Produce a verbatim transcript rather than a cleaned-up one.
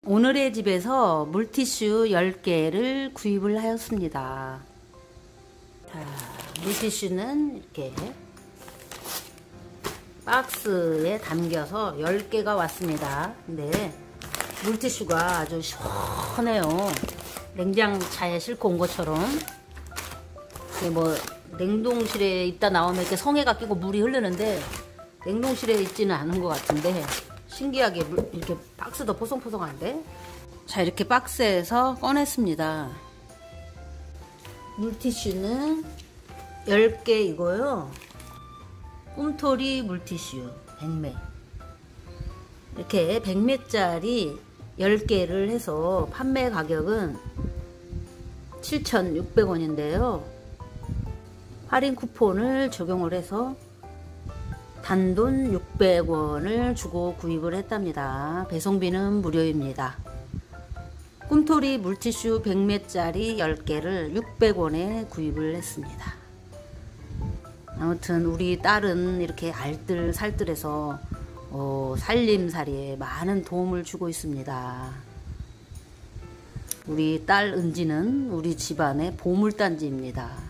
오늘의 집에서 물티슈 열 개를 구입을 하였습니다. 자, 물티슈는 이렇게 박스에 담겨서 열 개가 왔습니다. 근데 물티슈가 아주 시원해요. 냉장차에 싣고 온 것처럼. 뭐 냉동실에 있다 나오면 이렇게 성에가 끼고 물이 흐르는데 냉동실에 있지는 않은 것 같은데 신기하게 물, 이렇게 박스도 포송포송한데. 자, 이렇게 박스에서 꺼냈습니다. 물티슈는 열 개이고요. 꿈토리 물티슈 백 매, 이렇게 백 매짜리 열 개를 해서 판매 가격은 칠천육백 원인데요 할인 쿠폰을 적용을 해서 단돈 육백 원을 주고 구입을 했답니다. 배송비는 무료입니다. 꿈토리 물티슈 백 매짜리 열 개를 육백 원에 구입을 했습니다. 아무튼 우리 딸은 이렇게 알뜰살뜰해서 어, 살림살이에 많은 도움을 주고 있습니다. 우리 딸 은지는 우리 집안의 보물단지입니다.